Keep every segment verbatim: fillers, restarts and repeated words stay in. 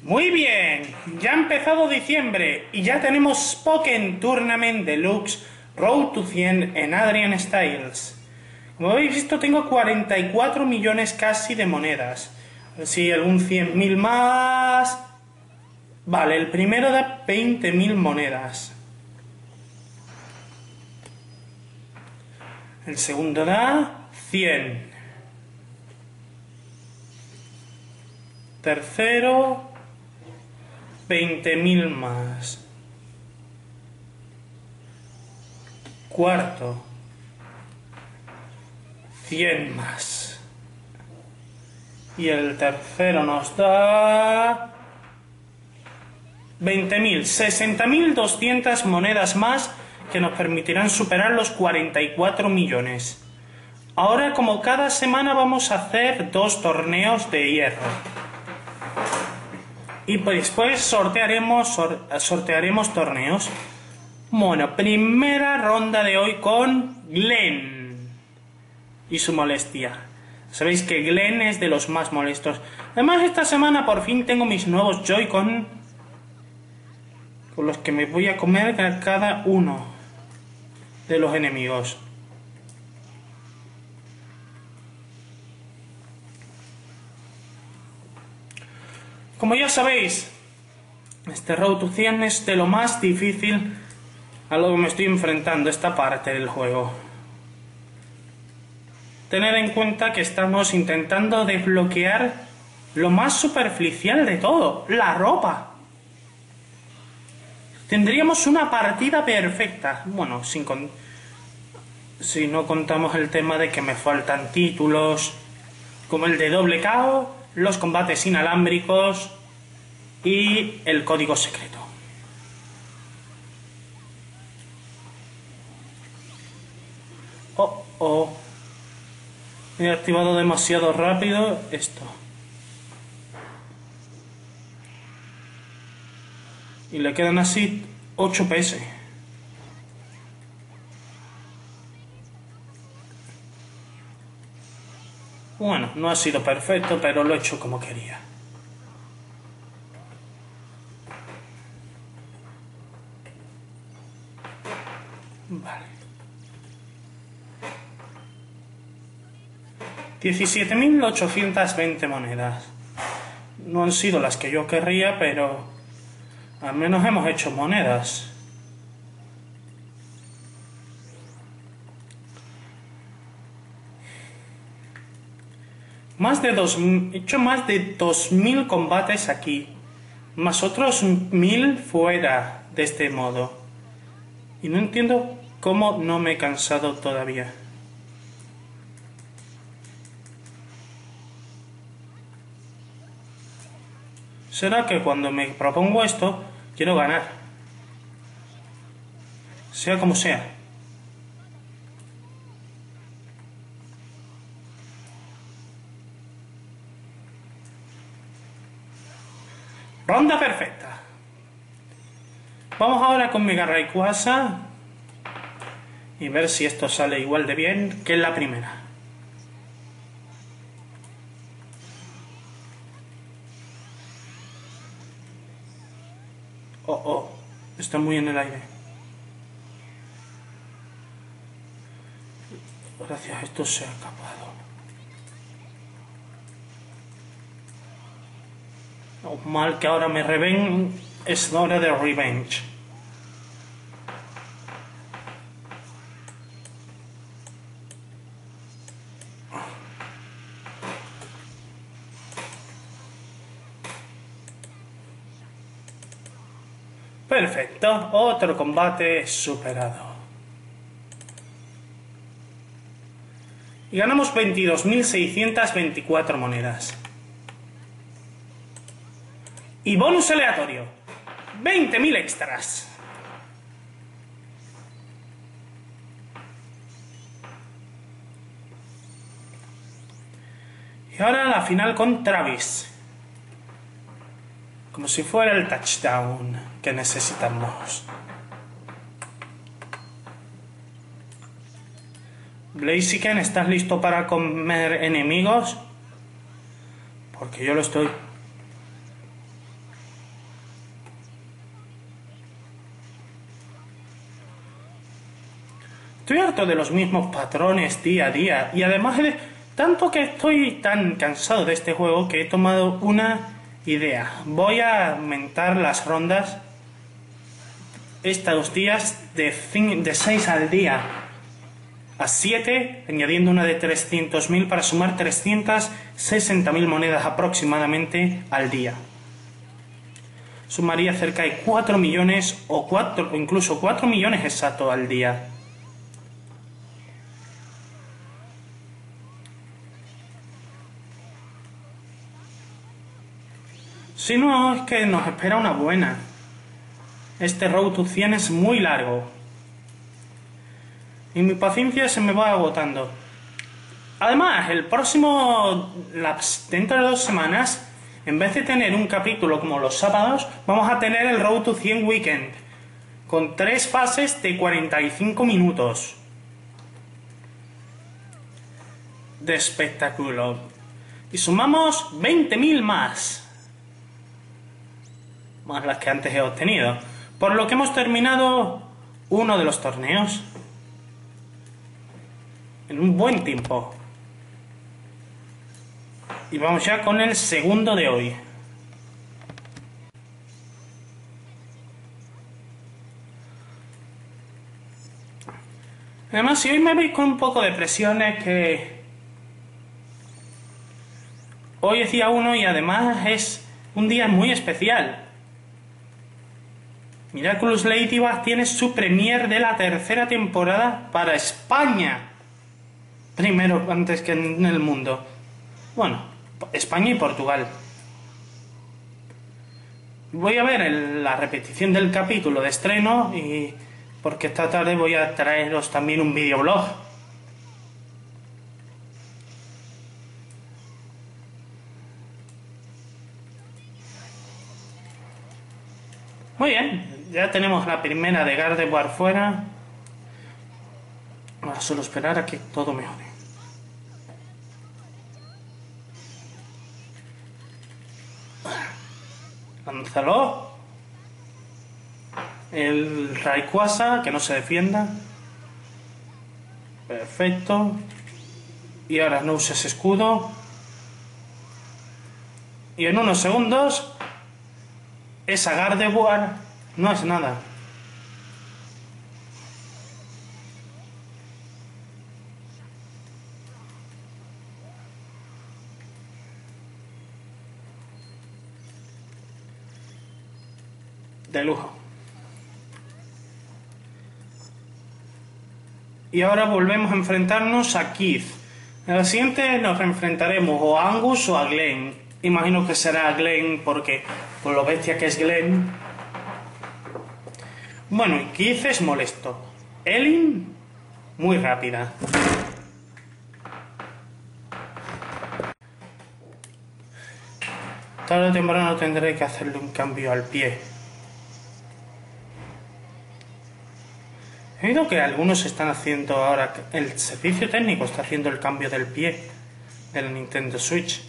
Muy bien, ya ha empezado diciembre y ya tenemos Pokémon Tournament Deluxe Road to cien en Adrian Styles. Como habéis visto, tengo cuarenta y cuatro millones casi de monedas. A ver si algún cien mil más. Vale, el primero da veinte mil monedas. El segundo da cien. Tercero, veinte mil más. Cuarto, cien más. Y el tercero nos da veinte mil, sesenta mil doscientas monedas más que nos permitirán superar los cuarenta y cuatro millones. Ahora, como cada semana, vamos a hacer dos torneos de hierro. Y después sortearemos, sor, sortearemos torneos. Bueno, primera ronda de hoy con Glenn y su molestia. Sabéis que Glenn es de los más molestos. Además, esta semana por fin tengo mis nuevos Joy-Con, con los que me voy a comer a cada uno de los enemigos. Como ya sabéis, este Road to cien es de lo más difícil a lo que me estoy enfrentando, esta parte del juego. Tened en cuenta que estamos intentando desbloquear lo más superficial de todo, la ropa. Tendríamos una partida perfecta. Bueno, sin con... si no contamos el tema de que me faltan títulos, como el de doble K O, los combates inalámbricos y el código secreto. Oh, oh. He activado demasiado rápido esto. Y le quedan así ocho P S. Bueno, no ha sido perfecto, pero lo he hecho como quería. Vale. diecisiete mil ochocientas veinte monedas. No han sido las que yo querría, pero al menos hemos hecho monedas. Más de dos, he hecho más de dos mil combates aquí, más otros mil fuera de este modo. Y no entiendo cómo no me he cansado todavía. Será que cuando me propongo esto, quiero ganar. Sea como sea. Ronda perfecta. Vamos ahora con Mega Rayquaza y ver si esto sale igual de bien que en la primera. Oh, oh, está muy en el aire. Gracias, esto se ha escapado. Oh, mal que ahora me reven, es hora de revenge. Perfecto, otro combate superado. Y ganamos veintidós mil seiscientas veinticuatro monedas. Y bonus aleatorio, veinte mil extras. Y ahora la final con Travis. Como si fuera el touchdown que necesitamos. Blaziken, ¿estás listo para comer enemigos? Porque yo lo estoy. Estoy harto de los mismos patrones día a día y además de tanto que estoy tan cansado de este juego que he tomado una idea. Voy a aumentar las rondas estos días de, de seis al día a siete, añadiendo una de trescientos mil para sumar trescientas sesenta mil monedas aproximadamente al día. Sumaría cerca de cuatro millones o, cuatro, o incluso cuatro millones exactos al día. Si no, es que nos espera una buena. Este Road to cien es muy largo. Y mi paciencia se me va agotando. Además, el próximo... dentro de dos semanas, en vez de tener un capítulo como los sábados, vamos a tener el Road to cien Weekend. Con tres fases de cuarenta y cinco minutos. De espectáculo. Y sumamos veinte mil más. Más las que antes he obtenido. Por lo que hemos terminado uno de los torneos. En un buen tiempo. Y vamos ya con el segundo de hoy. Además, si hoy me veis con un poco de presión es que hoy es día uno y además es un día muy especial. Miraculous Ladybug tiene su premier de la tercera temporada para España. Primero, antes que en el mundo. Bueno, España y Portugal. Voy a ver el, la repetición del capítulo de estreno y porque esta tarde voy a traeros también un videoblog. Muy bien, ya tenemos la primera de Gardevoir fuera. Ahora solo esperar a que todo mejore. Lánzalo. El Rayquaza, que no se defienda. Perfecto. Y ahora no uses escudo. Y en unos segundos, esa Gardevoir no es nada. De lujo. Y ahora volvemos a enfrentarnos a Keith. En la siguiente nos enfrentaremos o a Angus o a Glenn. Imagino que será a Glenn porque por lo bestia que es Glenn. Bueno, y Keith es molesto. Elin, muy rápida. Tarde o temprano tendré que hacerle un cambio al pie. He oído que algunos están haciendo ahora, el servicio técnico está haciendo el cambio del pie del Nintendo Switch.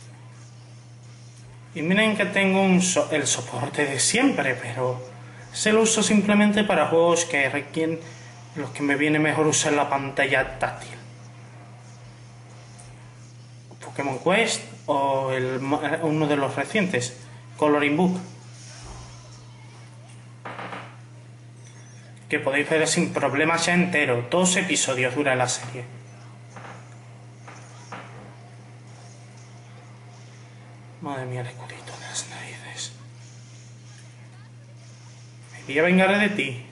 Y miren que tengo un so el soporte de siempre, pero se lo uso simplemente para juegos que requieren, los que me viene mejor usar la pantalla táctil. Pokémon Quest o el, uno de los recientes, Coloring Book. Que podéis ver sin problemas ya entero. Dos episodios dura la serie. Madre mía, el escudito de las narices. Me día vengaré de ti.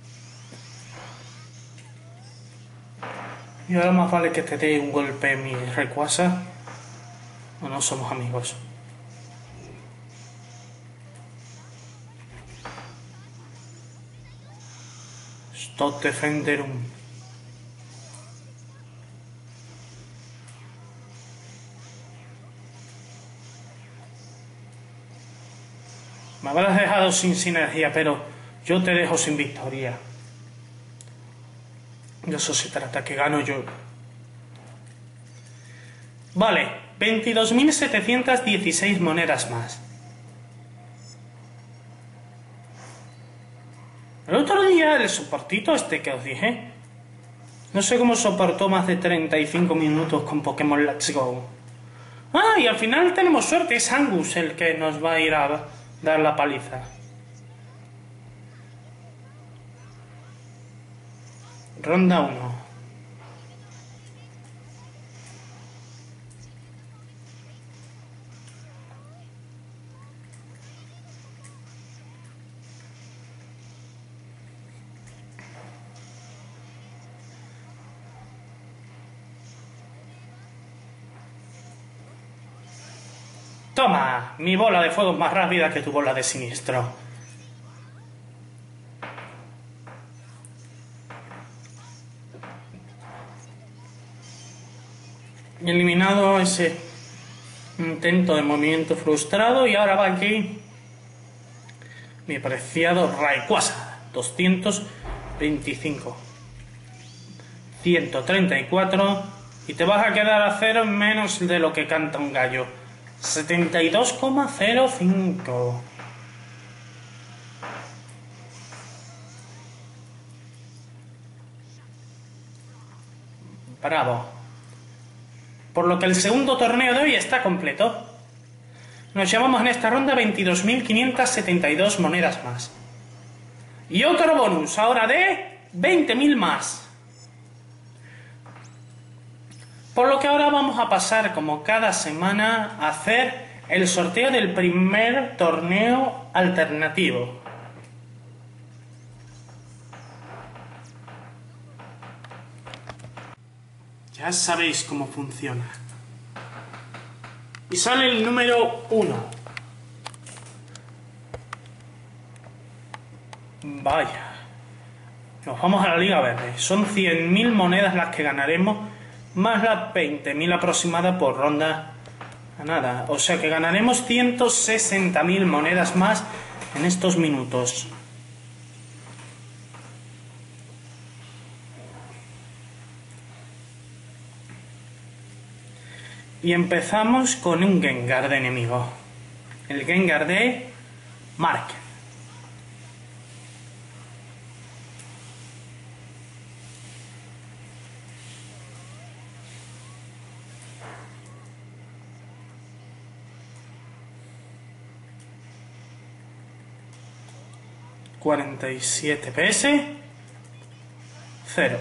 Y ahora más vale que te dé un golpe en mi Rayquaza. O no somos amigos. Stop Defenderum. Me habrás dejado sin sinergia, pero yo te dejo sin victoria. De eso se trata, que gano yo. Vale, veintidós mil setecientas dieciséis monedas más. El otro día, el soportito este que os dije, No sé cómo soportó más de treinta y cinco minutos con Pokémon Let's Go. Ah, y al final tenemos suerte, es Angus el que nos va a ir a dar la paliza. Ronda uno. Toma, mi bola de fuego es más rápida que tu bola de siniestro. Eliminado ese intento de movimiento frustrado y ahora va aquí mi preciado Rayquaza. doscientos veinticinco. ciento treinta y cuatro y te vas a quedar a cero en menos de lo que canta un gallo. setenta y dos coma cero cinco. Bravo. Por lo que el segundo torneo de hoy está completo. Nos llevamos en esta ronda veintidós mil quinientas setenta y dos monedas más. Y otro bonus ahora de veinte mil más. Por lo que ahora vamos a pasar, como cada semana, a hacer el sorteo del primer torneo alternativo. Ya sabéis cómo funciona. Y sale el número uno. Vaya. Nos vamos a la Liga Verde. Son cien mil monedas las que ganaremos, más las veinte mil aproximadas por ronda ganada. O sea que ganaremos ciento sesenta mil monedas más en estos minutos. Y empezamos con un Gengar de enemigo. El Gengar de Mark. cuarenta y siete P S. Cero.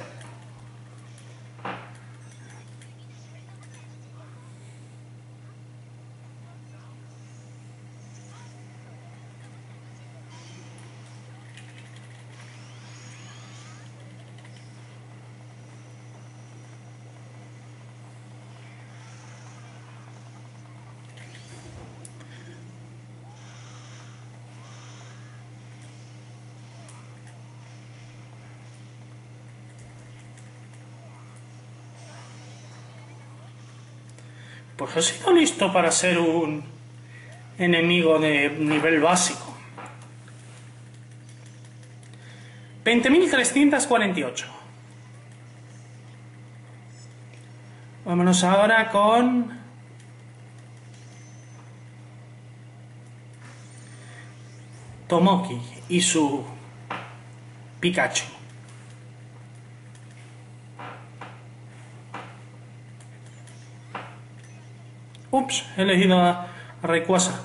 Pues he sido listo para ser un enemigo de nivel básico. veinte mil trescientos cuarenta y ocho. Vámonos ahora con Tomoki y su Pikachu. Ups, he elegido a Rayquaza.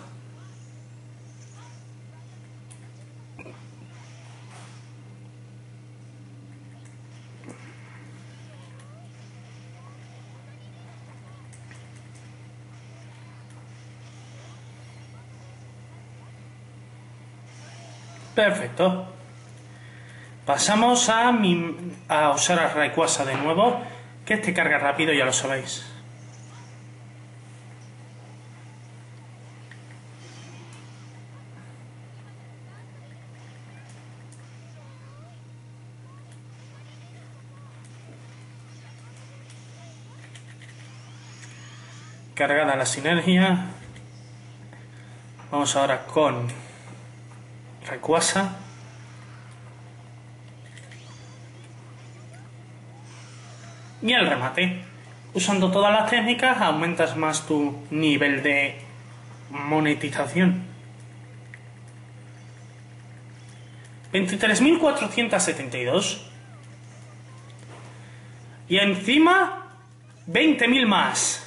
Perfecto. Pasamos a, mi, a usar a Rayquaza de nuevo, que este carga rápido, ya lo sabéis. Cargada la sinergia. Vamos ahora con Rayquaza. Y el remate. Usando todas las técnicas aumentas más tu nivel de monetización. veintitrés mil cuatrocientos setenta y dos. Y encima, veinte mil más.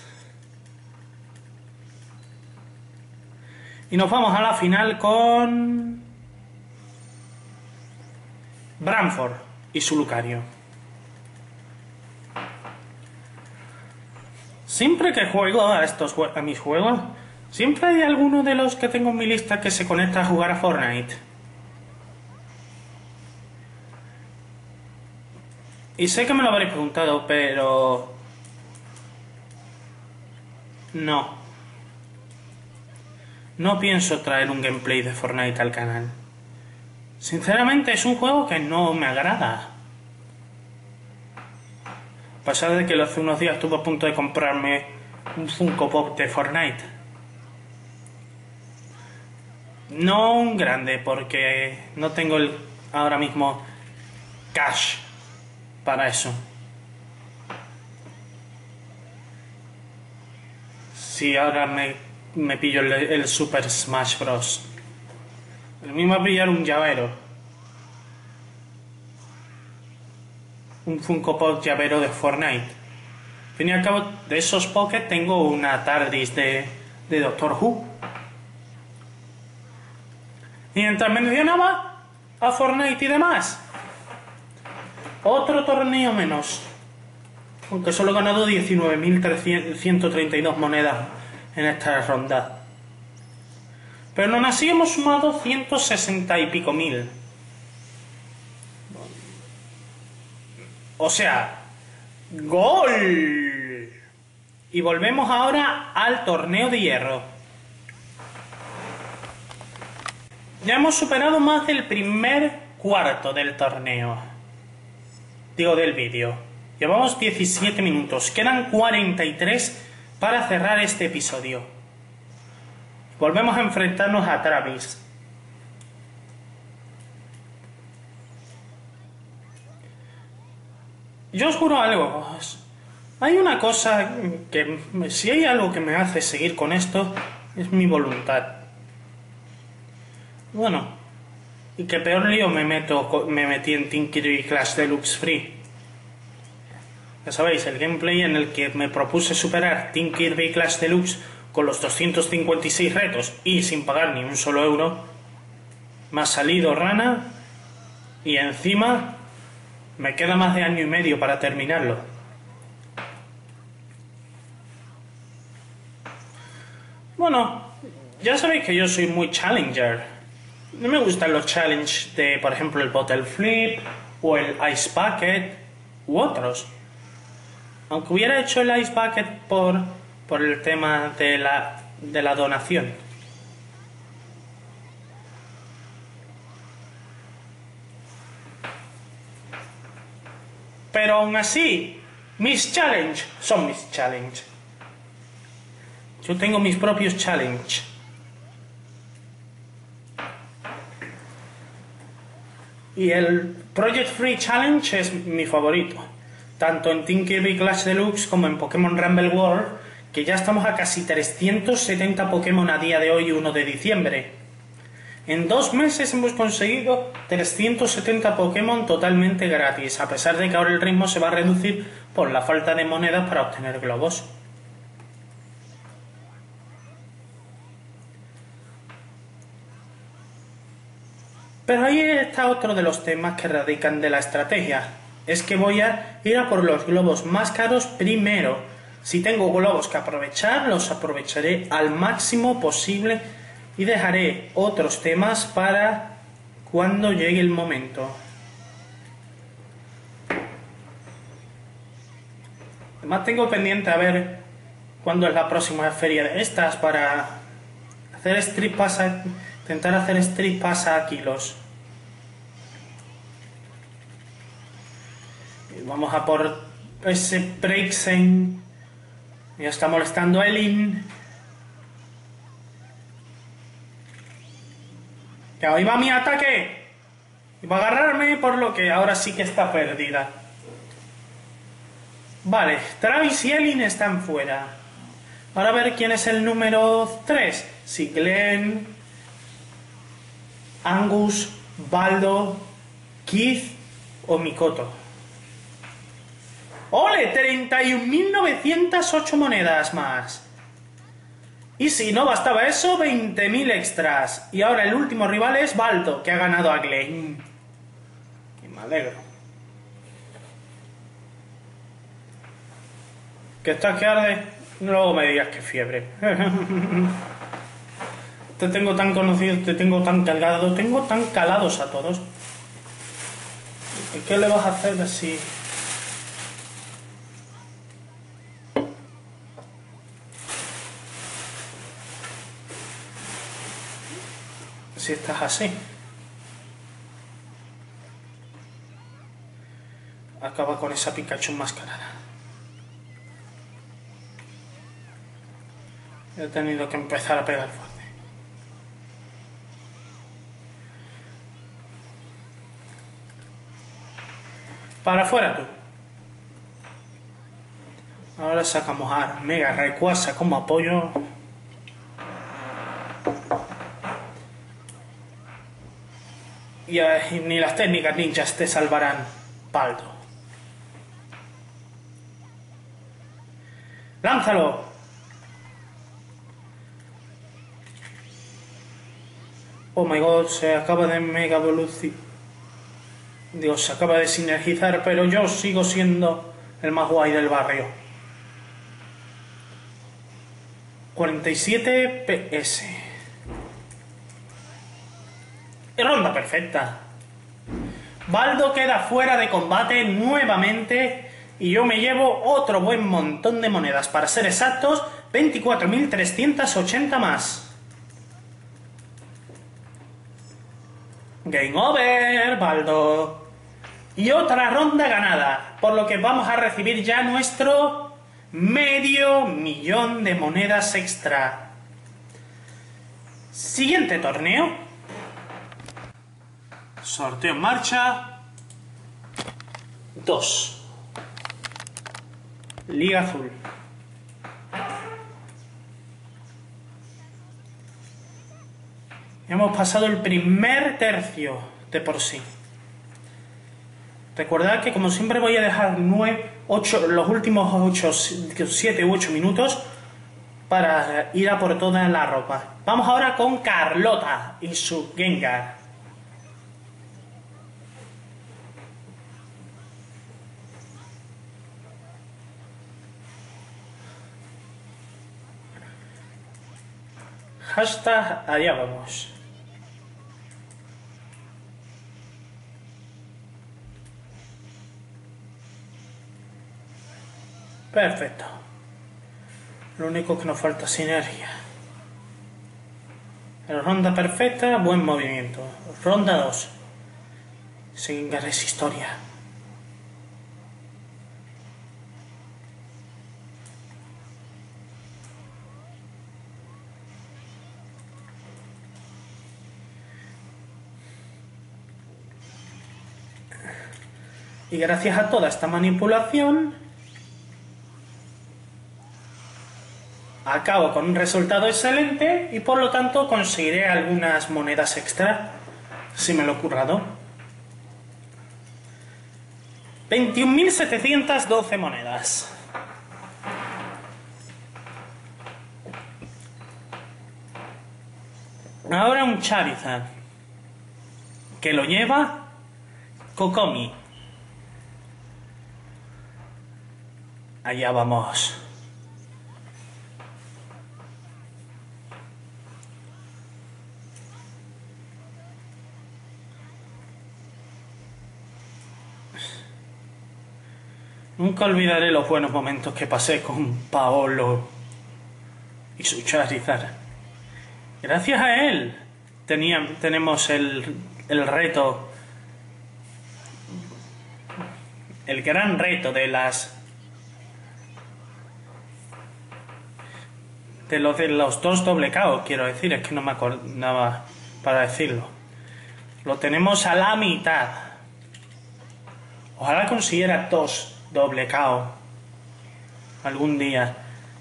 Y nos vamos a la final con Bramford y su Lucario. Siempre que juego a estos a mis juegos, siempre hay alguno de los que tengo en mi lista que se conecta a jugar a Fortnite. Y sé que me lo habréis preguntado, pero no. No pienso traer un gameplay de Fortnite al canal. Sinceramente es un juego que no me agrada. A pesar de que hace unos días estuve a punto de comprarme un Funko Pop de Fortnite. No un grande, porque no tengo el, ahora mismo cash para eso. Si ahora me, me pillo el, el Super Smash Bros. El mismo a pillar un llavero. Un Funko Pop llavero de Fortnite. Al fin y al cabo, de esos Poké tengo una TARDIS de, de Doctor Who. Y mientras mencionaba a Fortnite y demás, otro torneo menos. Aunque solo he ganado diecinueve mil ciento treinta y dos monedas en esta ronda. Pero aún así hemos sumado ciento sesenta y pico mil. O sea, ¡gol! Y volvemos ahora al torneo de hierro. Ya hemos superado más del primer cuarto del torneo. Digo, del vídeo. Llevamos diecisiete minutos. Quedan cuarenta y tres para cerrar este episodio. Volvemos a enfrentarnos a Travis. Yo os juro algo. Hay una cosa que, si hay algo que me hace seguir con esto, es mi voluntad. Bueno, y que peor lío me meto, me metí en Team Kirby Clash Deluxe Free. Ya sabéis, el gameplay en el que me propuse superar Team Kirby Clash Deluxe con los doscientos cincuenta y seis retos y sin pagar ni un solo euro, me ha salido rana y encima me queda más de año y medio para terminarlo. Bueno, ya sabéis que yo soy muy challenger. No me gustan los challenges de, por ejemplo, el Bottle Flip o el Ice Bucket u otros. Aunque hubiera hecho el Ice Bucket por, por el tema de la, de la donación. Pero aún así, mis challenge son mis challenge. Yo tengo mis propios challenge. Y el Project Free Challenge es mi favorito. Tanto en Team Kirby Clash Deluxe como en Pokémon Rumble World, que ya estamos a casi trescientos setenta Pokémon a día de hoy, uno de diciembre. En dos meses hemos conseguido trescientos setenta Pokémon totalmente gratis, a pesar de que ahora el ritmo se va a reducir por la falta de monedas para obtener globos. Pero ahí está otro de los temas que radican de la estrategia. Es que voy a ir a por los globos más caros primero. Si tengo globos que aprovechar, los aprovecharé al máximo posible y dejaré otros temas para cuando llegue el momento. Además tengo pendiente a ver cuándo es la próxima feria de estas para hacer Street Pass a, intentar hacer Street Pass a kilos. Y vamos a por ese Brexen. Ya está molestando a Elin. Que ahí va mi ataque. Y va a agarrarme, por lo que ahora sí que está perdida. Vale, Travis y Elin están fuera. Ahora a ver quién es el número tres. Si Glenn, Angus, Baldo, Keith o Mikoto. ¡Ole! treinta y un mil novecientas ocho monedas más. Y si no bastaba eso, veinte mil extras. Y ahora el último rival es Baldo, que ha ganado a Glenn. Y me alegro. ¿Que estás que arde? Luego me digas que fiebre. Te tengo tan conocido, te tengo tan calado, tengo tan calados a todos. ¿Y qué le vas a hacer así? Si estás así. Acaba con esa Pikachu enmascarada. He tenido que empezar a pegar fuerte. Para afuera tú. Ahora sacamos a Mega Rayquaza como apoyo. Y, eh, y ni las técnicas ninjas te salvarán, Baldo. ¡Lánzalo! Oh my god, se acaba de mega evolucionar. Dios, se acaba de sinergizar, pero yo sigo siendo el más guay del barrio. cuarenta y siete P S. Y ronda perfecta. Baldo queda fuera de combate nuevamente y yo me llevo otro buen montón de monedas. Para ser exactos, veinticuatro mil trescientos ochenta más. Game over, Baldo. Y otra ronda ganada, por lo que vamos a recibir ya nuestro medio millón de monedas extra. Siguiente torneo. Sorteo en marcha. dos. Liga Azul. Hemos pasado el primer tercio de por sí. Recordad que como siempre voy a dejar nueve, ocho, los últimos ocho, siete u ocho minutos para ir a por toda la ropa. Vamos ahora con Carlota y su Gengar. Hashtag allá vamos. Perfecto. Lo único que nos falta es sinergia. Ronda perfecta, buen movimiento. Ronda dos. Gengar es historia. Y gracias a toda esta manipulación acabo con un resultado excelente y por lo tanto conseguiré algunas monedas extra si me lo he currado. veintiún mil setecientas doce monedas. Ahora un Charizard que lo lleva Kokomi. Allá vamos. Nunca olvidaré los buenos momentos que pasé con Paolo y su Charizard. Gracias a él tenía, tenemos el, el reto, el gran reto de las de los de los dos doble K O, quiero decir, es que no me acordaba para decirlo. Lo tenemos a la mitad. Ojalá consiguiera dos doble K O algún día.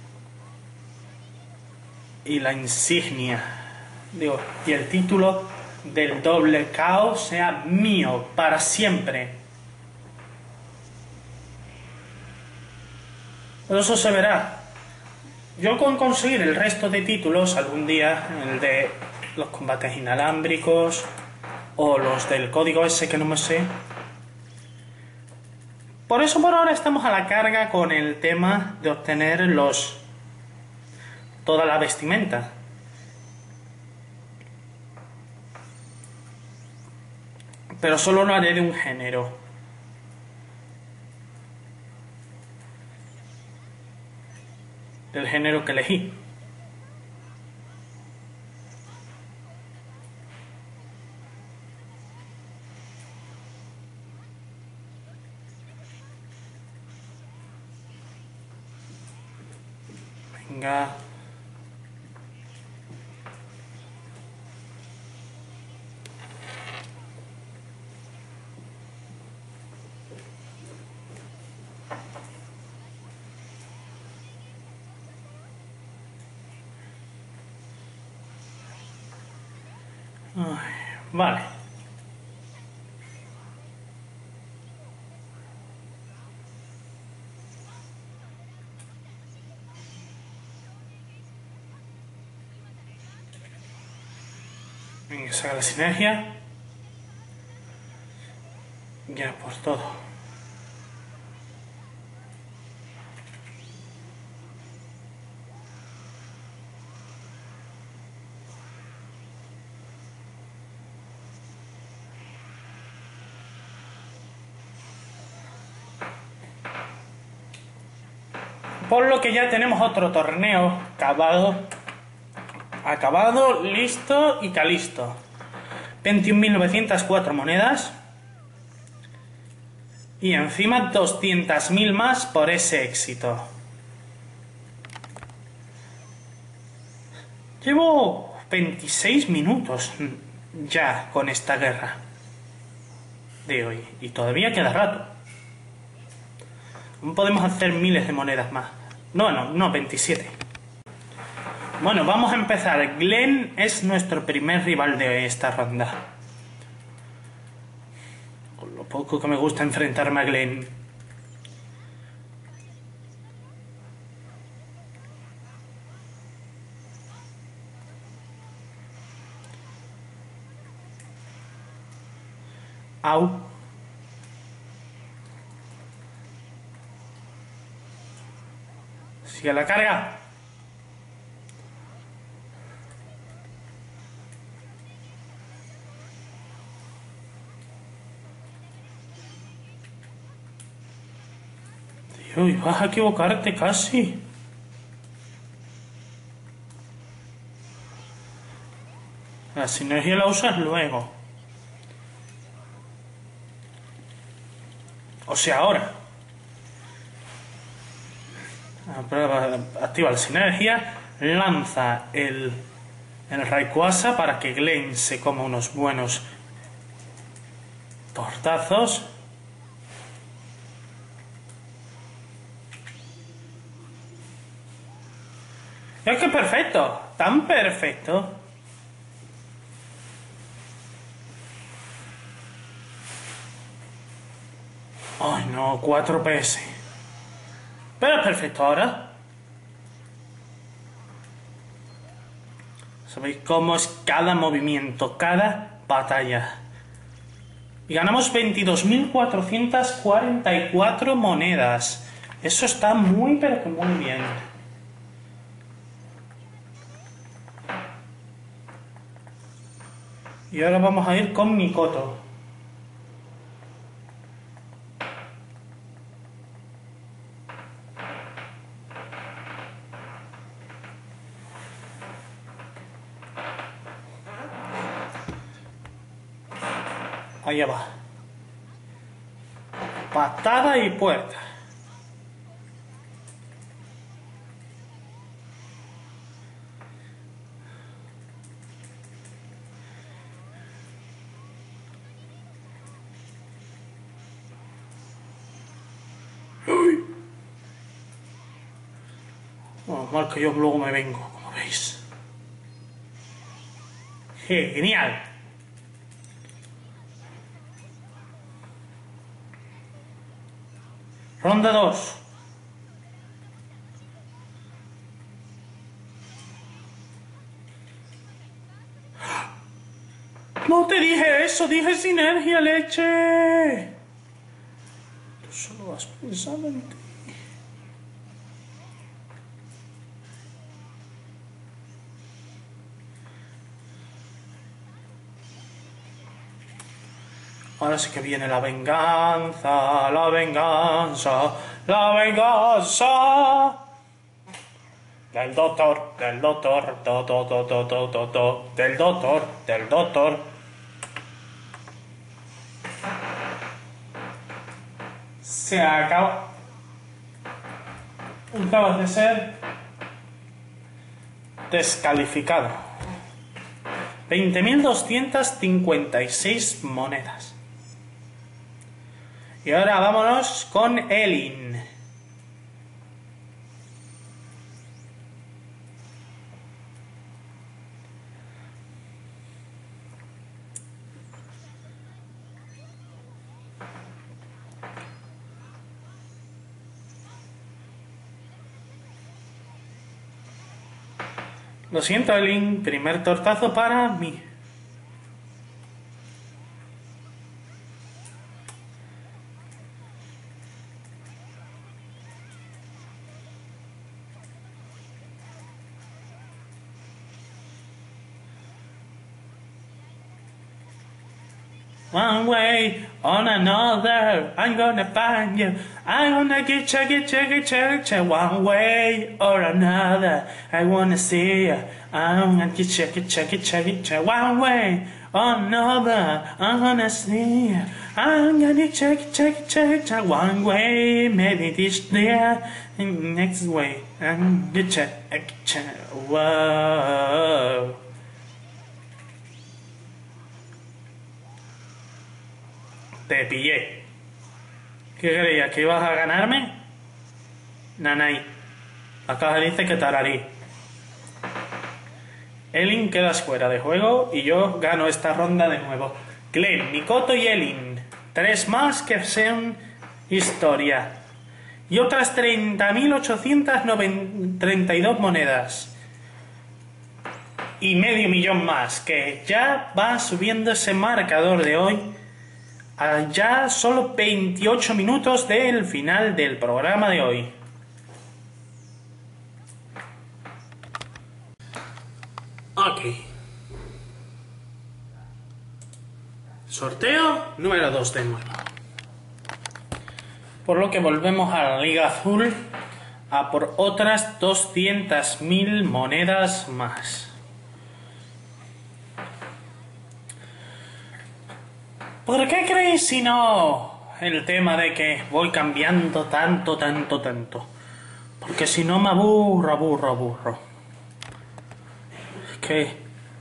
Y la insignia, digo, y el título del doble K O sea mío para siempre. Pero eso se verá. Yo con conseguir el resto de títulos algún día, el de los combates inalámbricos o los del código ese que no me sé. Por eso por ahora estamos a la carga con el tema de obtener los toda la vestimenta. Pero solo lo haré de un género. Del género que elegí. Venga. Ay, vale. Venga, saca la sinergia. Ya por todo. Por lo que ya tenemos otro torneo acabado, acabado, listo y calisto. veintiún mil novecientas cuatro monedas. Y encima doscientas mil más por ese éxito. Llevo veintiséis minutos ya con esta guerra de hoy. Y todavía queda rato. Aún podemos hacer miles de monedas más. No, no, no, veintisiete. Bueno, vamos a empezar. Glenn es nuestro primer rival de esta ronda. Con lo poco que me gusta enfrentarme a Glenn. Au. Sigue la carga. Uy, vas a equivocarte casi. La sinergia la usas luego. O sea, ahora. Activa la sinergia. Lanza el, el Rayquaza para que Glenn se coma unos buenos tortazos. Es que perfecto, tan perfecto. Ay no, cuatro P S. Pero es perfecto ahora. ¿Sabéis cómo es cada movimiento, cada batalla? Y ganamos veintidós mil cuatrocientas cuarenta y cuatro monedas. Eso está muy pero que muy bien. Y ahora vamos a ir con Mikoto. Allá va. Patada y puerta. Bueno, mal que yo luego me vengo, como veis. Genial. Ronda dos. No te dije eso, dije sinergia, leche. Tú solo has pensado en ti. Ahora sí que viene la venganza, la venganza, la venganza. Del doctor, del doctor, do, do, do, do, do, do, do, del doctor, del doctor. Se acaba. Acabas de ser descalificado. veinte mil doscientas cincuenta y seis monedas. Y ahora vámonos con Elin. Lo siento, Elin, primer tortazo para mí. One way on another, I'm gonna find you. I'm gonna get you, get you, get you, get you. One way or another, I wanna see you. I'm gonna get you, get you, get you, get you. One way or another, I'm gonna see you. I'm gonna get you, get you, get you, get you. One way, maybe this there, and next way, I'm gonna get you, get you. Whoa. Te pillé. ¿Qué creías? ¿Que ibas a ganarme? Nanay. Acá dice que tararí. Elin quedas fuera de juego y yo gano esta ronda de nuevo. Glenn, Mikoto y Elin. Tres más que sean historia. Y otras treinta mil ochocientas treinta y dos monedas. Y medio millón más. Que ya va subiendo ese marcador de hoy. A ya solo veintiocho minutos del final del programa de hoy. Ok. Sorteo número dos de nuevo. Por lo que volvemos a la Liga Azul a por otras doscientas mil monedas más. ¿Por qué creéis si no el tema de que voy cambiando tanto, tanto, tanto? Porque si no me aburro, aburro, aburro. Es que...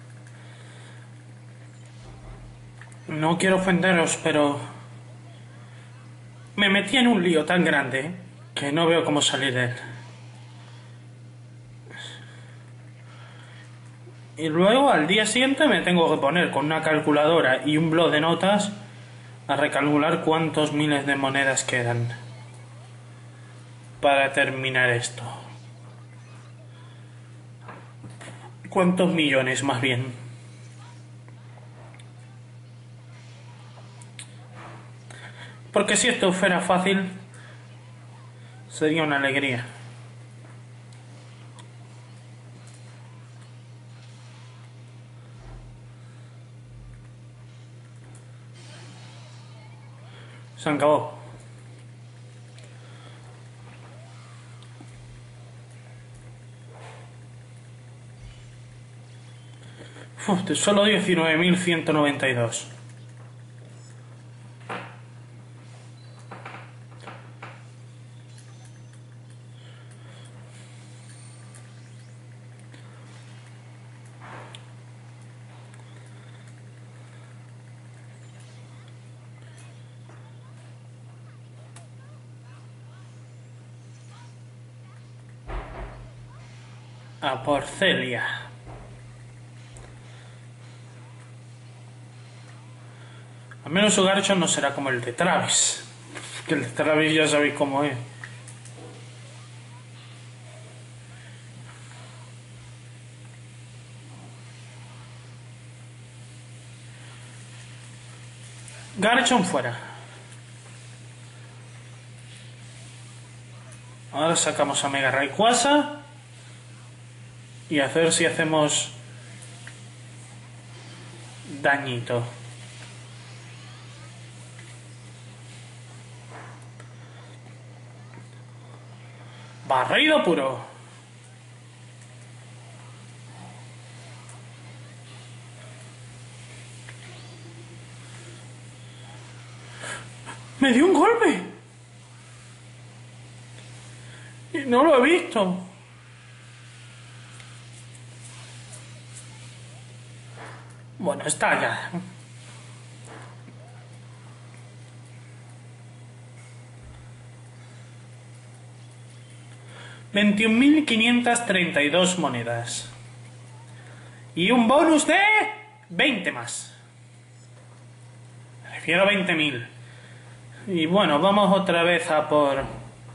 no quiero ofenderos, pero... me metí en un lío tan grande que no veo cómo salir de él. Y luego al día siguiente me tengo que poner con una calculadora y un blog de notas a recalcular cuántos miles de monedas quedan para terminar esto. ¿Cuántos millones más bien? Porque si esto fuera fácil, sería una alegría. Se acabó. Uf, de solo diecinueve mil ciento noventa y dos. A por Celia. Al menos su garcho no será como el de Travis. Que el de Travis ya sabéis cómo es. Garchomp fuera. Ahora sacamos a Mega Rayquaza. Y a ver si hacemos dañito. Barrido puro. Me dio un golpe. Y no lo he visto. Bueno, está ya. veintiún mil quinientas treinta y dos monedas. Y un bonus de veinte más. Prefiero veinte mil. Y bueno, vamos otra vez a por...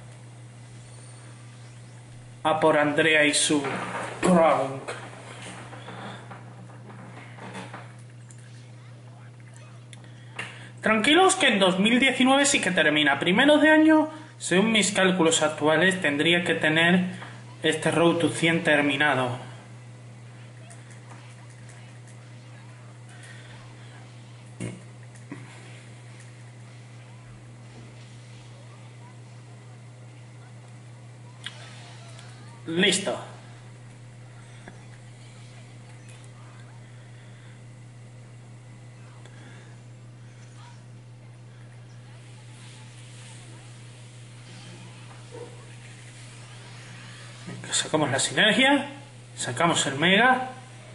A por Andrea y su Croagunk. Tranquilos que en dos mil diecinueve sí que termina. Primero de año, según mis cálculos actuales, tendría que tener este Road to cien terminado. Listo. Sacamos la sinergia, sacamos el Mega.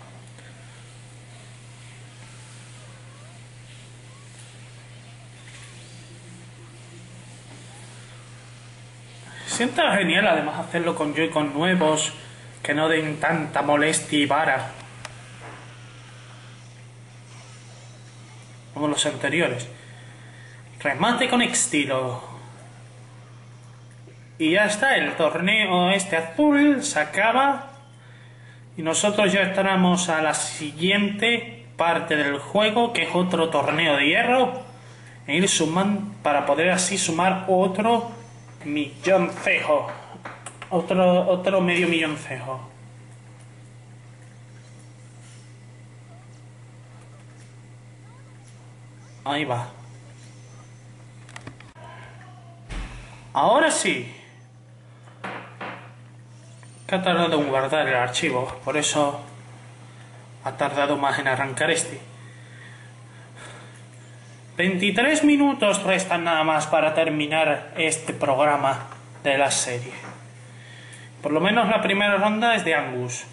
Sienta genial además hacerlo con Joy-Con nuevos que no den tanta molestia y vara como los anteriores. Remate con estilo. Y ya está, el torneo este azul se acaba y nosotros ya entramos a la siguiente parte del juego, que es otro torneo de hierro, e ir sumando para poder así sumar otro milloncejo, otro, otro medio milloncejo. Ahí va. Ahora sí. Que ha tardado en guardar el archivo, por eso ha tardado más en arrancar este. veintitrés minutos restan nada más para terminar este programa de la serie. Por lo menos la primera ronda es de Angus.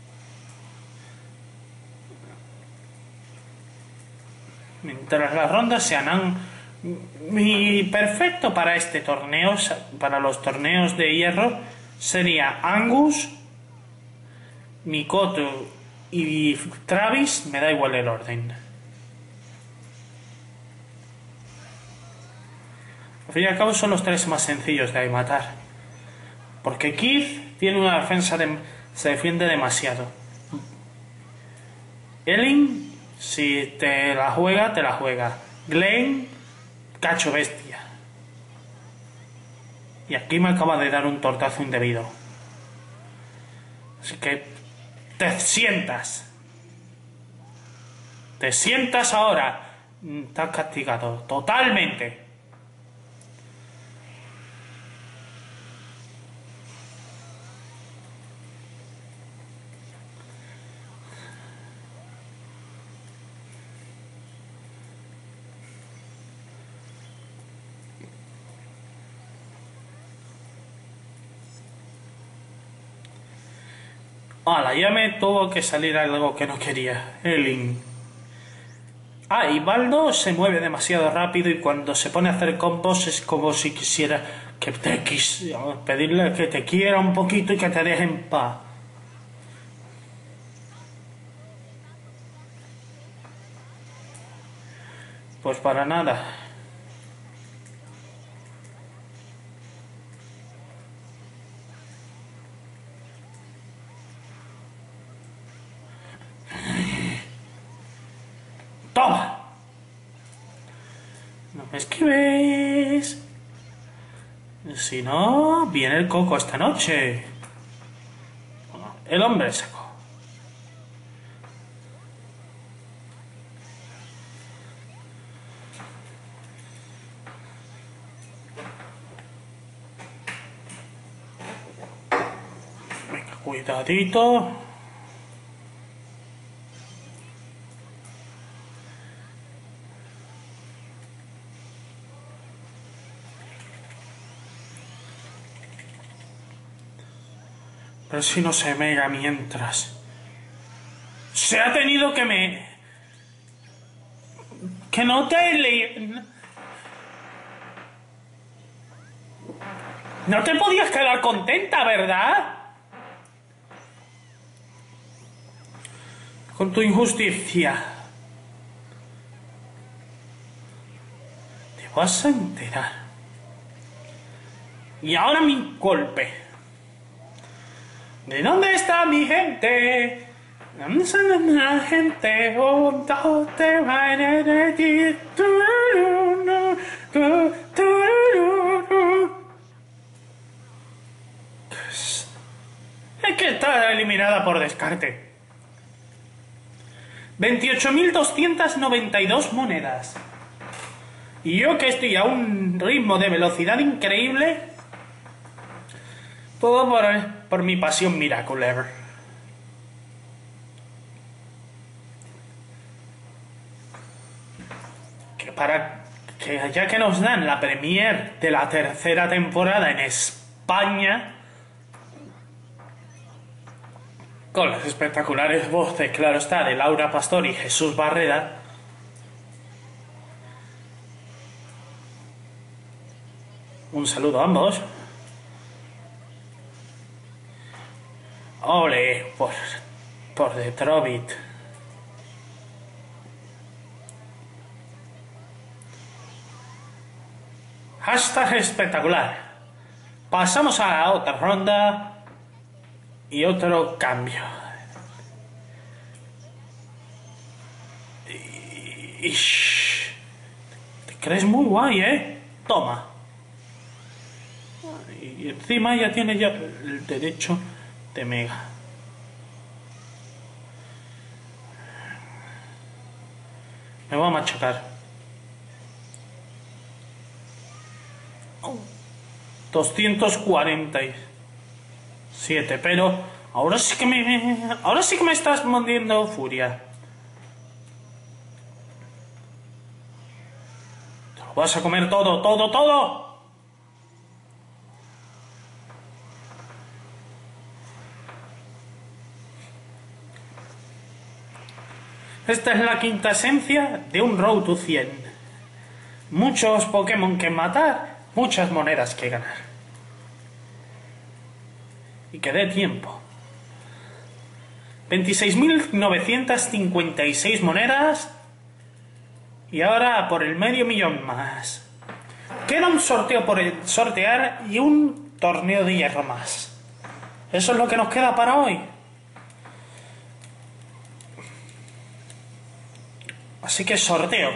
Mientras las rondas sean mi perfecto para este torneo, para los torneos de hierro, sería Angus, Mikoto y Travis, me da igual el orden. Al fin y al cabo son los tres más sencillos de matar. Porque Keith tiene una defensa de... se defiende demasiado. Elin, si te la juega, te la juega. Glenn, cacho bestia. Y aquí me acaba de dar un tortazo indebido. Así que te sientas. Te sientas ahora. Estás castigado totalmente. Hala, ya me tuvo que salir algo que no quería. Elin. Ah, y Baldo se mueve demasiado rápido y cuando se pone a hacer combos es como si quisiera que te quis... pedirle que te quiera un poquito y que te deje en paz. Pues para nada. ¡Toma! me esquives. Si no, viene el coco esta noche. El hombre saco. Venga, cuidadito. Pero si no se mega mientras. Se ha tenido que me... Que no te he leído... No te podías quedar contenta, ¿verdad? Con tu injusticia. Te vas a enterar. Y ahora mi golpe. ¿De dónde está mi gente? ¿Dónde está la gente? ¿Dónde va a ir? Es que está eliminada por descarte. veintiocho mil doscientas noventa y dos monedas. Y yo que estoy a un ritmo de velocidad increíble... Todo por, por mi pasión miracular. Que para que ya que nos dan la premier de la tercera temporada en España, con las espectaculares voces, claro está, de Laura Pastor y Jesús Barrera, un saludo a ambos. Ole, por, por Detroit. Hashtag espectacular. Pasamos a la otra ronda y otro cambio. Ish. Te crees muy guay, ¿eh? Toma. Y encima ya tiene ya el derecho de mega. Me voy a machacar. doscientos cuarenta y siete, pero ahora sí que me ahora sí que me estás mordiendo furia. Te lo vas a comer todo, todo, todo. Esta es la quinta esencia de un Road to cien. Muchos Pokémon que matar, muchas monedas que ganar. Y que dé tiempo. veintiséis mil novecientas cincuenta y seis monedas. Y ahora por el medio millón más. Queda un sorteo por el sortear y un torneo de hierro más. Eso es lo que nos queda para hoy. Así que sorteo.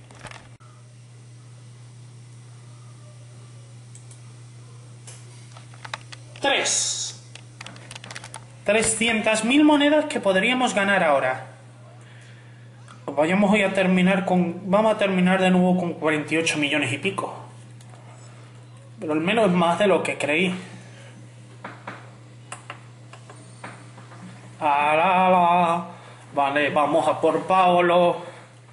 Tres. Trescientas mil monedas que podríamos ganar ahora. Vayamos hoy a terminar con... Vamos a terminar de nuevo con cuarenta y ocho millones y pico. Pero al menos es más de lo que creí. ¡Alala! Vale, vamos a por Paolo.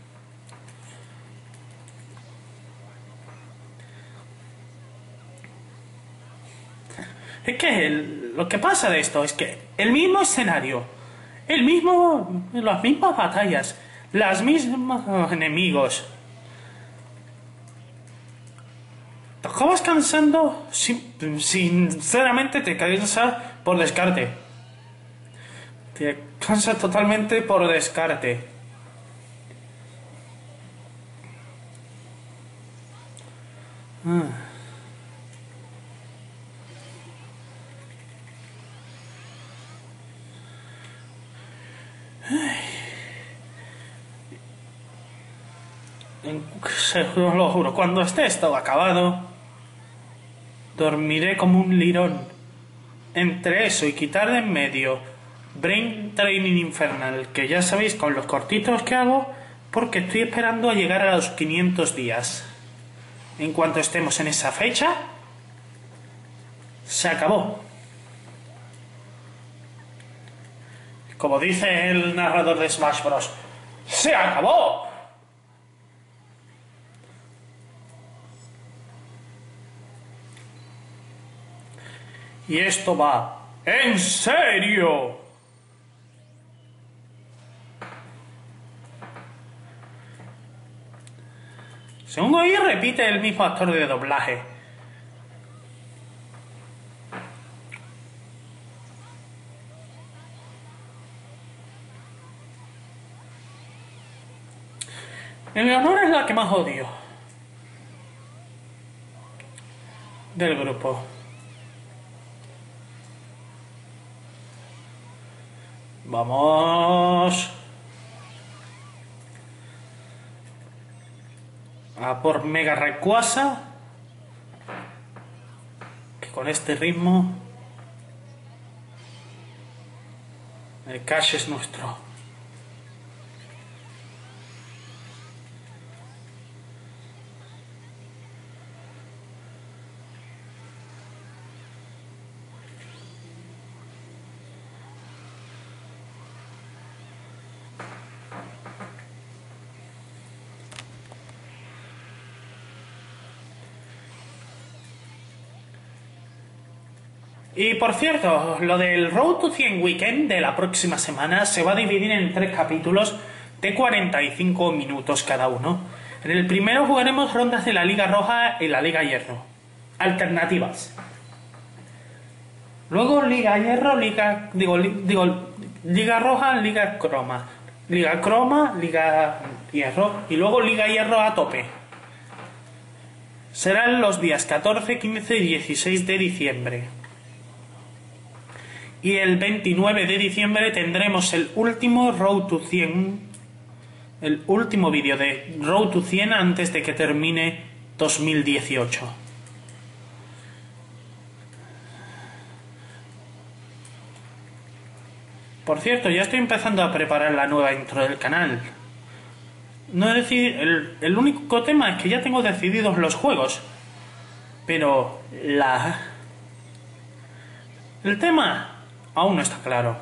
Es que el, lo que pasa de esto es que el mismo escenario, el mismo, las mismas batallas, las mismas enemigos, te acabas cansando, sin, sinceramente te cansas por descarte. Te cansas totalmente por descarte. Ah. Se os lo juro, cuando esté todo acabado, dormiré como un lirón. Entre eso y quitar de en medio Brain Training Infernal, que ya sabéis con los cortitos que hago, porque estoy esperando a llegar a los quinientos días. En cuanto estemos en esa fecha, se acabó. Como dice el narrador de Smash Bros. ¡Se acabó! Y esto va en serio. Según oí, repite el mismo actor de doblaje. Eleonora es la que más odio del grupo. Vamos a por Mega Rayquaza, que con este ritmo el cash es nuestro. Y por cierto, lo del Road to cien Weekend de la próxima semana se va a dividir en tres capítulos de cuarenta y cinco minutos cada uno. En el primero jugaremos rondas de la Liga Roja y la Liga Hierro. Alternativas. Luego Liga Hierro, Liga... Digo, li, digo Liga Roja, Liga Croma. Liga Croma, Liga Hierro. Y luego Liga Hierro a tope. Serán los días catorce, quince y dieciséis de diciembre. Y el veintinueve de diciembre tendremos el último Road to cien, el último vídeo de Road to cien antes de que termine dos mil dieciocho. Por cierto, ya estoy empezando a preparar la nueva intro del canal. No he decidido, el, el único tema es que ya tengo decididos los juegos. Pero la... el tema aún no está claro.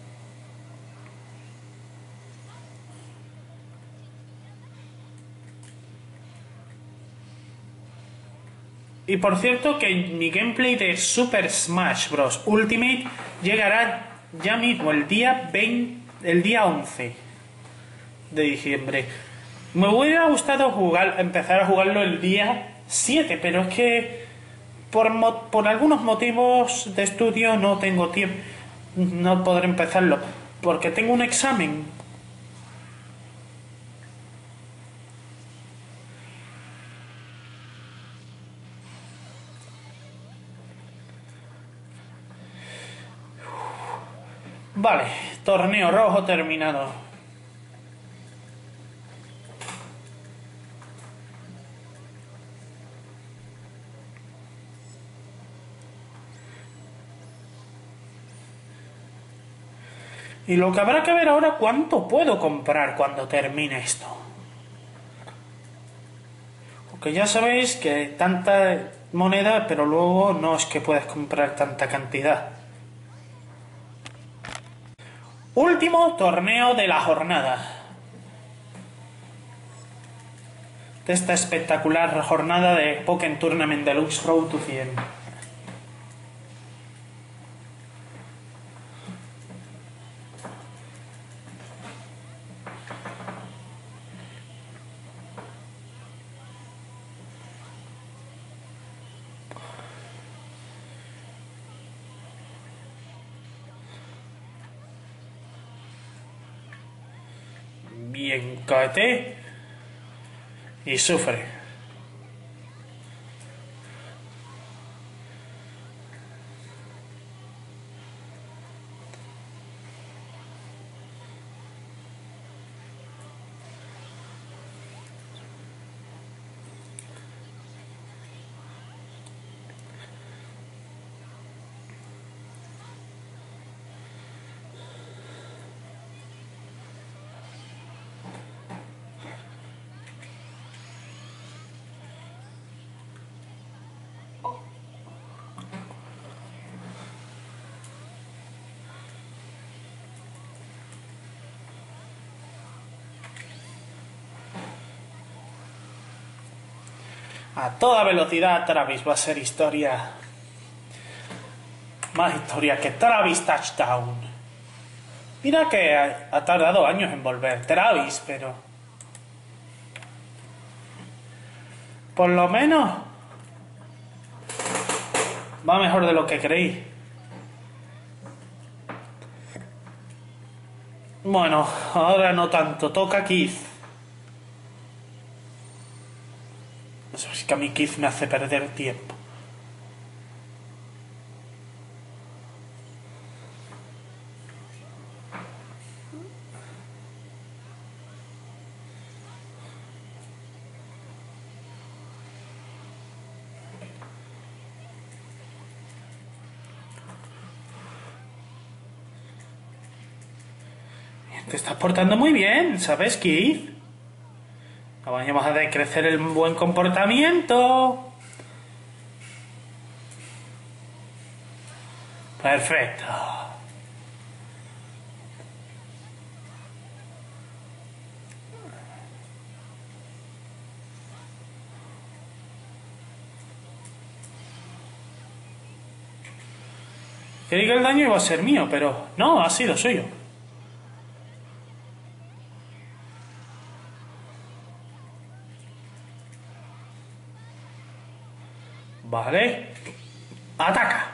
Y por cierto que mi gameplay de Super Smash Bros. Ultimate llegará ya mismo el día veinte, el día once de diciembre. Me hubiera gustado jugar, empezar a jugarlo el día siete, pero es que por, por algunos motivos de estudio no tengo tiempo. No podré empezarlo porque tengo un examen. Vale, torneo rojo terminado. Y lo que habrá que ver ahora, ¿cuánto puedo comprar cuando termine esto? Porque ya sabéis que tanta moneda, pero luego no es que puedas comprar tanta cantidad. Último torneo de la jornada. De esta espectacular jornada de Pokémon Tournament Deluxe Road to cien. Bien, cáete y sufre. A toda velocidad Travis va a ser historia. Más historia que Travis Touchdown. Mira que ha, ha tardado años en volver Travis, pero... por lo menos... va mejor de lo que creí. Bueno, ahora no tanto. Toca Keith. No sé si que a mí Keith me hace perder tiempo. Te estás portando muy bien, ¿sabes, Keith? Vamos a decrecer el buen comportamiento. Perfecto. Creí que el daño iba a ser mío, pero no, ha sido suyo. Vale. Ataca.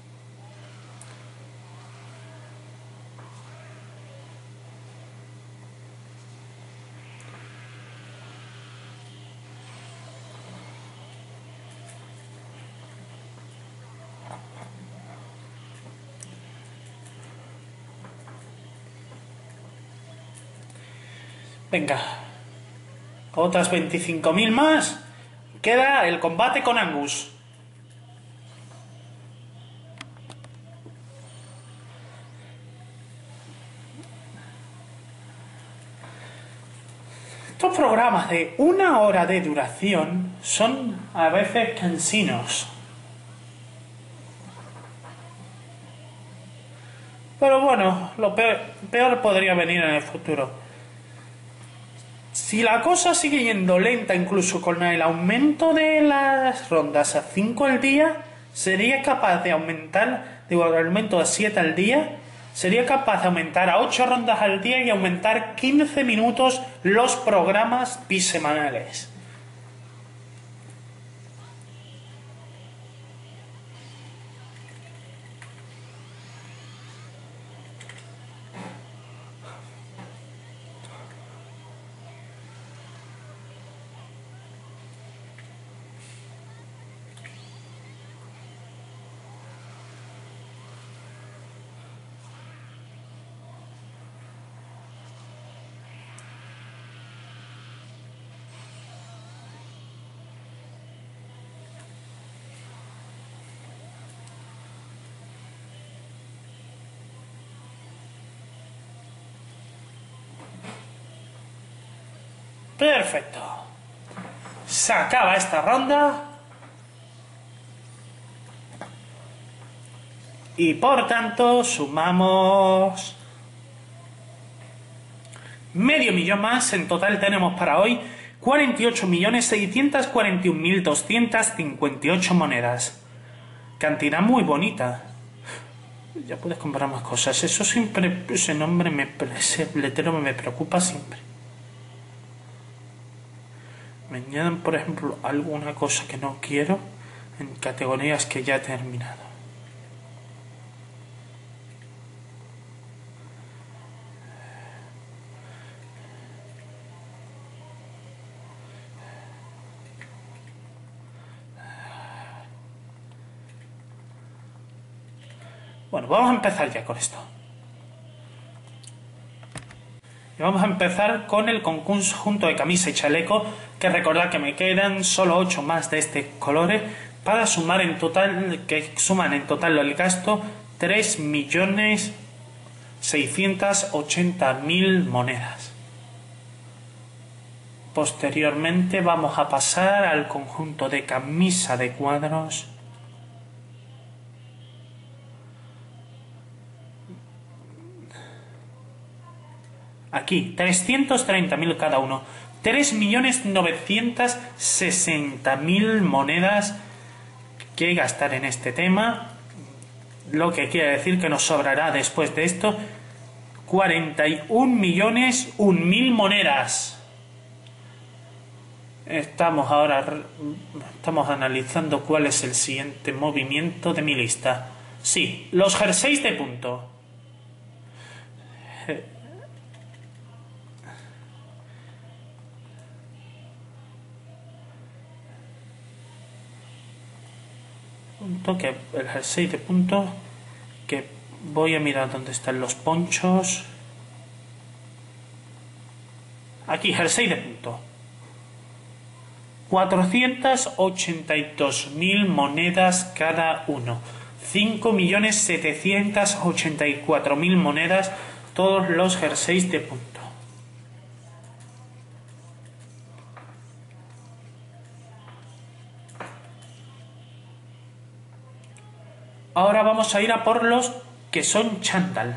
Venga. Otras veinticinco mil más. Queda el combate con Angus. Estos programas de una hora de duración son a veces cansinos. Pero bueno, lo peor, peor podría venir en el futuro. Si la cosa sigue yendo lenta, incluso con el aumento de las rondas a cinco al día, sería capaz de aumentar, digo, el aumento a siete al día, sería capaz de aumentar a ocho rondas al día y aumentar quince minutos los programas bisemanales. Perfecto. Se acaba esta ronda. Y por tanto sumamos medio millón más. En total tenemos para hoy cuarenta y ocho millones seiscientos cuarenta y un mil doscientos cincuenta y ocho monedas. Cantidad muy bonita. Ya puedes comprar más cosas. Eso siempre, ese nombre, me, ese letrero me preocupa siempre. Me añaden, por ejemplo, alguna cosa que no quiero en categorías que ya he terminado. Bueno, vamos a empezar ya con esto. Y vamos a empezar con el conjunto de camisa y chaleco, que recordad que me quedan solo ocho más de este color para sumar en total, que suman en total el gasto tres millones seiscientos ochenta mil monedas. Posteriormente vamos a pasar al conjunto de camisa de cuadros. Aquí, trescientos treinta mil cada uno. tres millones novecientos sesenta mil monedas que gastar en este tema, lo que quiere decir que nos sobrará después de esto cuarenta y un millones un mil monedas. Estamos ahora estamos analizando cuál es el siguiente movimiento de mi lista. Sí, los jerseys de punto. Punto que el jersey de punto, que voy a mirar dónde están los ponchos. Aquí, jersey de punto. cuatrocientos ochenta y dos mil monedas cada uno. cinco millones setecientos ochenta y cuatro mil monedas todos los jerseys de punto. Ahora vamos a ir a por los que son chándal.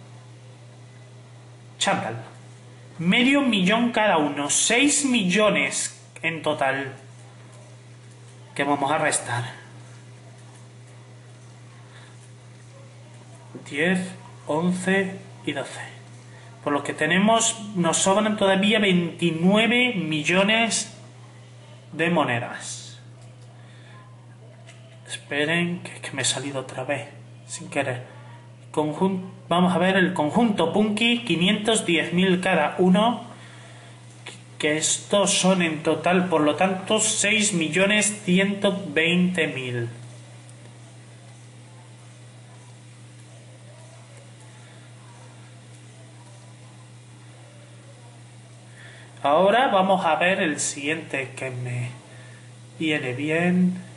Chándal. Medio millón cada uno. seis millones en total. Que vamos a restar. diez, once y doce. Por lo que tenemos, nos sobran todavía veintinueve millones de monedas. Esperen, que, que me he salido otra vez, sin querer. Conjunto, vamos a ver el conjunto Punky, quinientos diez mil cada uno, que estos son en total, por lo tanto, seis millones ciento veinte mil. Ahora vamos a ver el siguiente que me viene bien.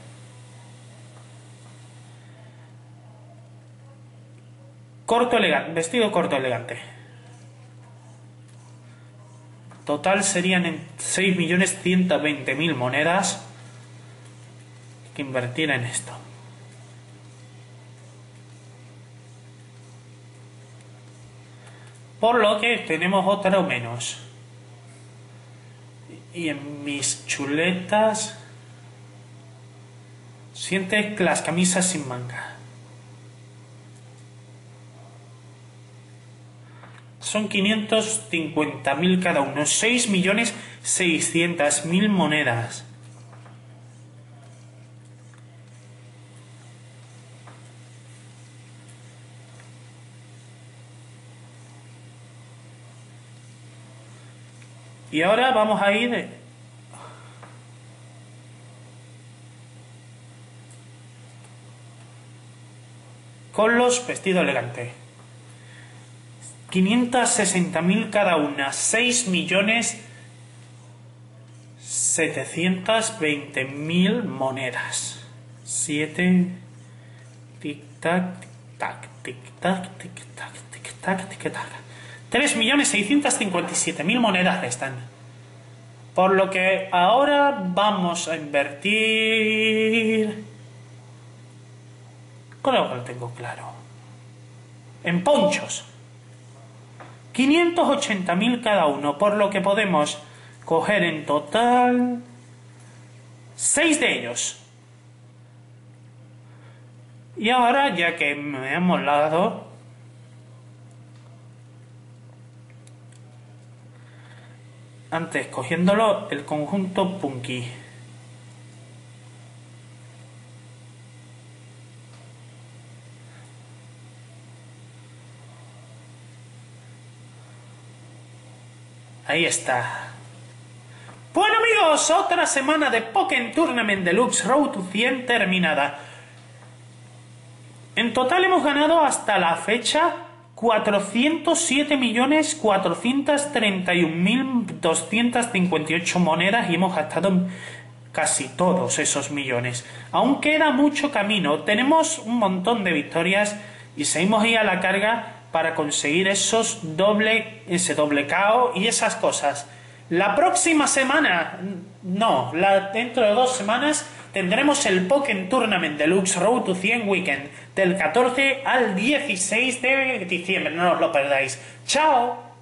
Corto elegante, vestido corto elegante. Total serían en seis millones ciento veinte mil monedas que invertir en esto. Por lo que tenemos otro menos. Y en mis chuletas siente las camisas sin manga. Son quinientos cincuenta mil cada uno, seis millones seiscientos mil monedas. Y ahora vamos a ir con los vestidos elegantes. quinientos sesenta mil cada una, seis millones setecientos veinte mil monedas. siete, tic-tac, tic-tac, tic-tac, tic-tac, tic-tac, tic-tac. tres millones seiscientos cincuenta y siete mil monedas restan. Por lo que ahora vamos a invertir... Creo que lo tengo claro. En ponchos. quinientos ochenta mil cada uno, por lo que podemos coger en total seis de ellos. Y ahora, ya que me hemos dado, antes cogiéndolo, el conjunto Punky. Ahí está. Bueno amigos, otra semana de Pokémon Tournament Deluxe Road to cien terminada. En total hemos ganado hasta la fecha cuatrocientos siete millones cuatrocientos treinta y un mil doscientos cincuenta y ocho monedas y hemos gastado casi todos esos millones. Aún queda mucho camino, tenemos un montón de victorias y seguimos ahí a la carga para conseguir esos doble, ese doble K O y esas cosas. La próxima semana, no, la, dentro de dos semanas tendremos el Pokémon Tournament Deluxe Road to cien Weekend del catorce al dieciséis de diciembre. No os lo perdáis. ¡Chao!